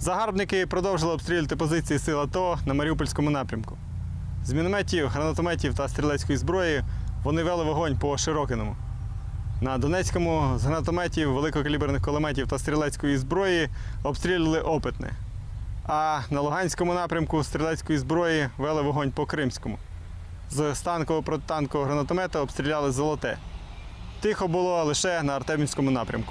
Загарбники продовжили обстрілювати позиції сил АТО на Маріупольському напрямку. З мінометів, гранатометів та стрілецької зброї вони вели вогонь по Широкиному. На Донецькому з гранатометів, великокаліберних кулеметів та стрілецької зброї обстрілювали Опитне. А на Луганському напрямку стрілецької зброї вели вогонь по Кримському. З танково-протитанкового гранатомета обстріляли Золоте. Тихо було лише на Артемівському напрямку.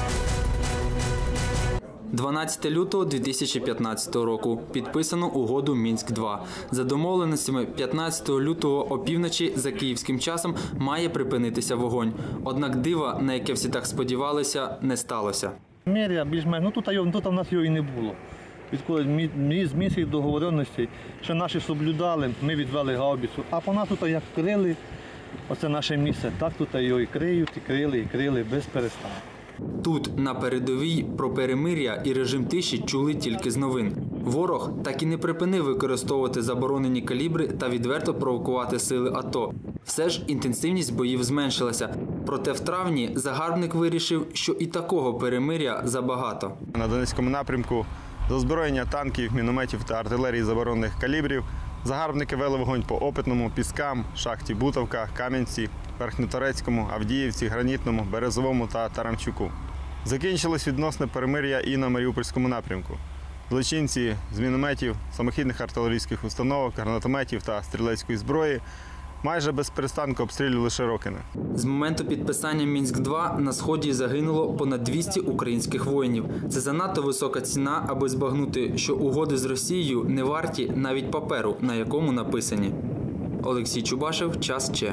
12 лютого 2015 року. Підписано угоду Мінськ-2. За домовленостями 15 лютого опівночі за київським часом має припинитися вогонь. Однак дива, на яке всі так сподівалися, не сталося. Мерія більш-менш, тут у нас його і не було. Відколи з місцевих договоренностей, що наші соблюдали, ми відвели гаубицю. А по нас тут як крили, оце наше місце, так тут його і криють, і крили без перестанку. Тут, на передовій, про перемир'я і режим тиші чули тільки з новин. Ворог так і не припинив використовувати заборонені калібри та відверто провокувати сили АТО. Все ж інтенсивність боїв зменшилася. Проте в травні загарбник вирішив, що і такого перемир'я забагато. На Донецькому напрямку з озброєння танків, мінометів та артилерії заборонених калібрів загарбники вели вогонь по Опитному, Піскам, шахті Бутовка, Кам'янці, Верхньоторецькому, Авдіївці, Гранітному, Березовому та Тарамчуку. Закінчилось відносне перемир'я і на Маріупольському напрямку. Злочинці з мінометів, самохідних артилерійських установок, гранатометів та стрілецької зброї майже без перестанку обстрілювали Широкине. З моменту підписання Мінськ-2 на Сході загинуло понад 200 українських воїнів. Це занадто висока ціна, аби збагнути, що угоди з Росією не варті навіть паперу, на якому написані. Олексій Чубашев, Час Че.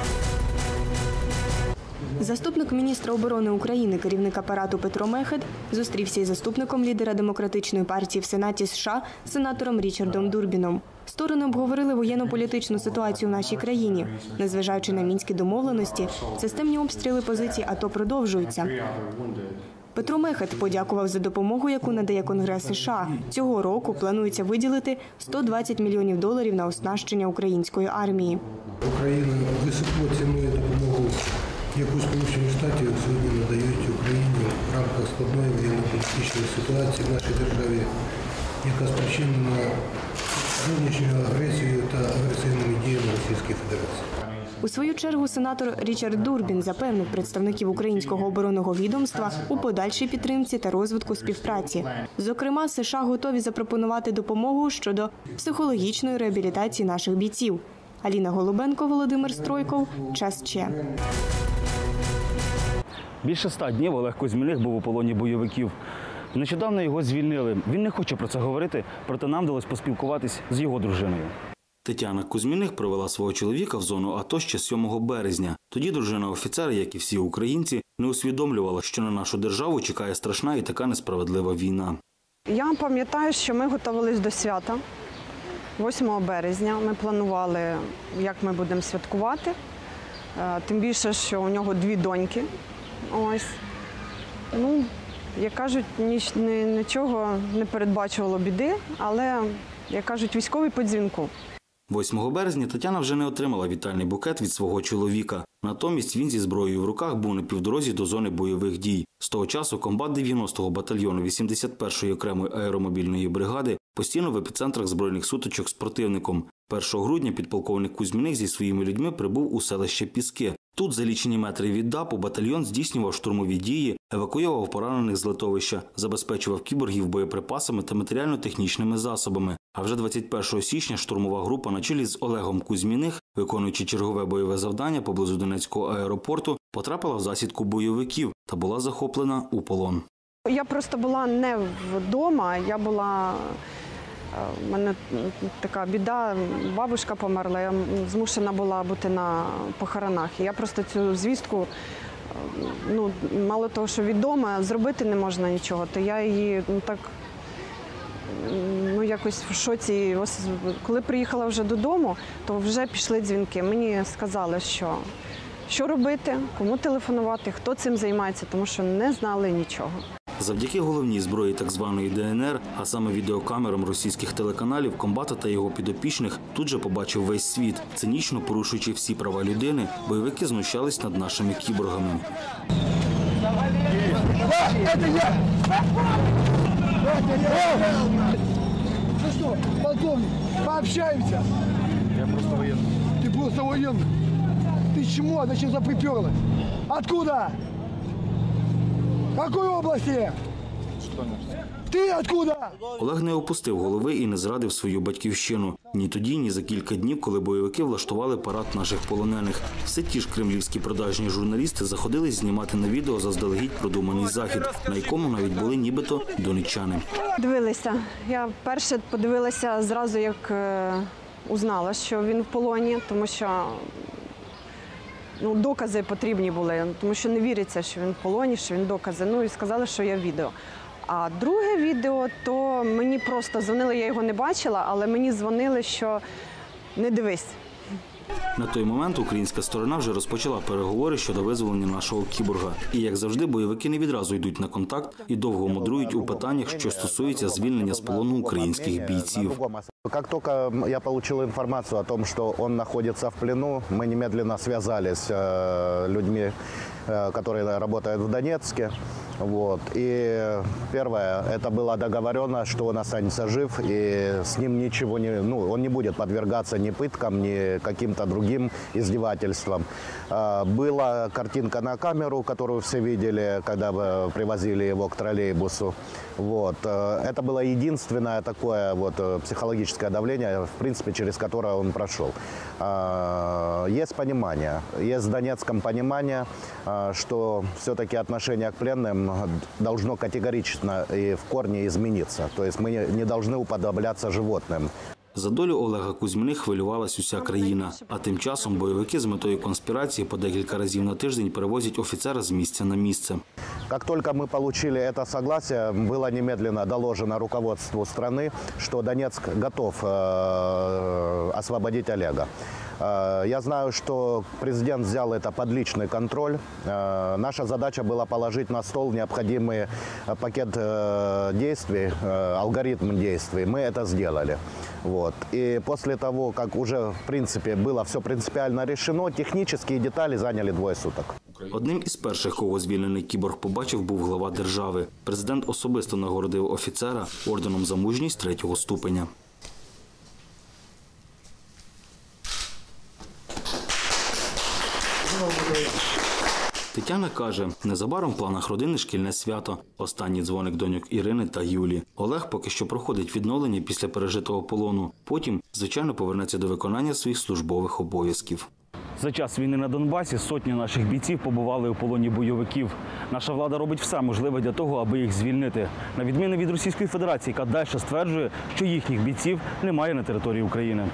Заступник міністра оборони України, керівник апарату Петро Мехед, зустрівся із заступником лідера Демократичної партії в Сенаті США, сенатором Річардом Дурбіном. Сторони обговорили воєнно-політичну ситуацію в нашій країні. Незважаючи на мінські домовленості, системні обстріли позицій АТО продовжуються. Петро Мехед подякував за допомогу, яку надає Конгрес США. Цього року планується виділити $120 мільйонів на оснащення української армії. Україна високо цінує допомогу, яку Сполучені Штати сьогодні надають Україні в рамках складної воєнно-політичної ситуації в нашій державі, яка спричинена зовнішньою агресією та агресивними діями Російської Федерації. У свою чергу сенатор Річард Дурбін запевнив представників українського оборонного відомства у подальшій підтримці та розвитку співпраці. Зокрема, США готові запропонувати допомогу щодо психологічної реабілітації наших бійців. Аліна Голубенко, Володимир Стройков, Час Че. Більше 100 днів Олег Кузьміних був у полоні бойовиків. Нещодавно його звільнили. Він не хоче про це говорити, проте нам вдалося поспілкуватись з його дружиною. Тетяна Кузьміних привела свого чоловіка в зону АТО ще 7 березня. Тоді дружина офіцера, як і всі українці, не усвідомлювала, що на нашу державу чекає страшна і така несправедлива війна. Я пам'ятаю, що ми готувалися до свята. 8 березня ми планували, як ми будемо святкувати. Тим більше, що у нього 2 доньки. Ось. Ну, як кажуть, нічого не передбачувало біди, але, як кажуть, військовий по дзвінку. 8 березня Тетяна вже не отримала вітальний букет від свого чоловіка. Натомість він зі зброєю в руках був на півдорозі до зони бойових дій. З того часу комбат 90-го батальйону 81-ї окремої аеромобільної бригади постійно в епіцентрах збройних сутичок з противником. 1 грудня підполковник Кузьміних зі своїми людьми прибув у селище Піски. Тут, за лічені метри від ДАПу, батальйон здійснював штурмові дії, евакуював поранених з литовища, забезпечував кіборгів боєприпасами та матеріально-технічними засобами. А вже 21 січня штурмова група на чолі з Олегом Кузьміних, виконуючи чергове бойове завдання поблизу Донецького аеропорту, потрапила в засідку бойовиків та була захоплена у полон. Я просто була не вдома, у мене така біда, бабушка померла, я змушена була бути на похоронах. І я просто цю звістку, мало того, що відома, зробити не можна нічого, то я її якось в шоці. Коли приїхала вже додому, то вже пішли дзвінки. Мені сказали, що робити, кому телефонувати, хто цим займається, тому що не знали нічого. Завдяки головній зброї так званої ДНР, а саме відеокамерам російських телеканалів, комбата та його підопічних тут же побачив весь світ. Цинічно порушуючи всі права людини, бойовики знущались над нашими кіборгами. Ты что, полковник, пообщаемся? Я просто воєнний. Ты просто военный. Ты чмо? Зачем заприперлась? Откуда? Какой области? Ты откуда? Олег не опустив голови і не зрадив свою батьківщину. Ні тоді, ні за кілька днів, коли бойовики влаштували парад наших полонених. Все ті ж кремлівські продажні журналісти заходились знімати на відео заздалегідь продуманий захід, на якому навіть були нібито донеччани. Дивилися. Я перше подивилася зразу, як узнала, що він в полоні, тому що докази потрібні були, тому що не віриться, що він в полоні, що він докази. І сказали, що є відео. А друге відео, то мені просто дзвонили, я його не бачила, але мені дзвонили, що не дивись. На той момент українська сторона вже розпочала переговори щодо визволення нашого кіборга. І, як завжди, бойовики не відразу йдуть на контакт і довго мудрують у питаннях, що стосуються звільнення з полону українських бійців. Как только я получил информацию о том, что он находится в плену, мы немедленно связались с людьми, которые работают в Донецке. И первое, это было договорено, что он останется жив, и с ним ничего не, он не будет подвергаться ни пыткам, ни каким-то другим издевательствам. Была картинка на камеру, которую все видели, когда привозили его к троллейбусу. Это было единственное такое психологическое давление, в принципе, через которое он прошел. Есть понимание, есть в Донецком понимание, что все-таки отношение к пленным должно категорично и в корне измениться. То есть мы не должны уподобляться животным. За долю Олега Кузьміних хвилювалась уся країна. А тим часом бойовики з метою конспірації по декілька разів на тиждень перевозять офіцера з місця на місце. Как только мы получили это согласие, было немедленно доложено руководству страны, что Донецк готов освободить Олега. Я знаю, что президент взял это под личный контроль. Наша задача была положить на стол необходимый пакет действий, алгоритм действий. Мы это сделали. И после того, как уже, в принципе, было все принципиально решено, технические детали заняли 2 суток. Одним із перших, кого звільнений кіборг побачив, був глава держави. Президент особисто нагородив офіцера орденом за мужність 3-го ступеня. Тетяна каже, незабаром в планах родини шкільне свято. Останній дзвоник доньок Ірини та Юлі. Олег поки що проходить відновлення після пережитого полону. Потім, звичайно, повернеться до виконання своїх службових обов'язків. За час війни на Донбасі сотні наших бійців побували у полоні бойовиків. Наша влада робить все можливе для того, аби їх звільнити. На відміну від Російської Федерації, яка далі стверджує, що їхніх бійців немає на території України.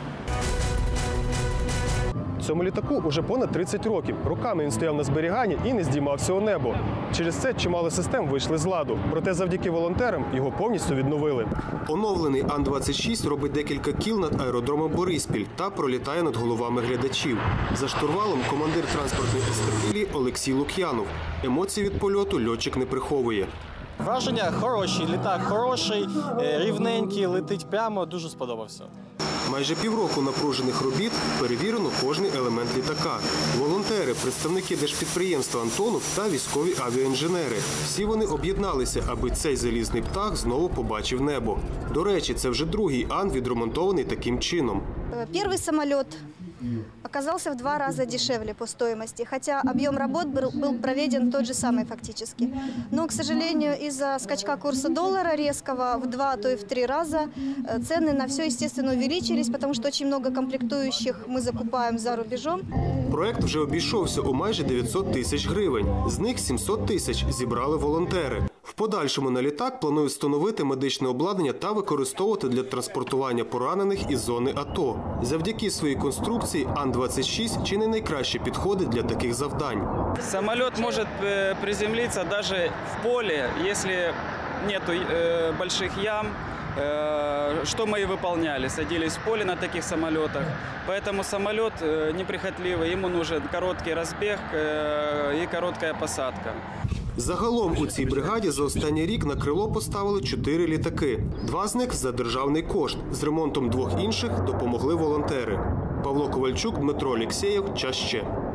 Цьому літаку уже понад 30 років. Роками він стояв на зберіганні і не здіймався у небо. Через це чимало систем вийшли з ладу. Проте завдяки волонтерам його повністю відновили. Оновлений Ан-26 робить декілька кіл над аеродромом Бориспіль та пролітає над головами глядачів. За штурвалом командир транспортної ескадрилі Олексій Лук'янов. Емоцій від польоту льотчик не приховує. Враження хороші, літак хороший, рівненький, летить прямо, дуже сподобався. Майже півроку напружених робіт перевірено кожний елемент літака. Волонтери, представники держпідприємства «Антонов» та військові авіаінженери. Всі вони об'єдналися, аби цей залізний птах знову побачив небо. До речі, це вже другий Ан, відремонтований таким чином. Перший самоліт оказался в 2 раза дешевле по стоимости, хотя объем работ был проведен тот же самый фактически. Но, к сожалению, из-за скачка курса доллара резкого в 2, то и в 3 раза цены на все, естественно, увеличились, потому что очень много комплектующих мы закупаем за рубежом. Проект вже обійшовся у майже 900 тисяч гривень. З них 700 тисяч зібрали волонтери. В подальшому на літак планують встановити медичне обладнання та використовувати для транспортування поранених із зони АТО. Завдяки своїй конструкції Ан-26 чи не найкраще підходить для таких завдань. Самоліт може приземлитися навіть в полі, якщо немає великих ям. Что мы и выполняли, садились в поле на таких самолетах. Поэтому самолет неприхотливый, ему нужен короткий разбег и короткая посадка. Загалом у цій бригаді за останній рік на крило поставили 4 літаки. 2 з них за державний кошт. З ремонтом 2 інших допомогли волонтери. Павло Ковальчук, Дмитро Олексєєв. Час ще.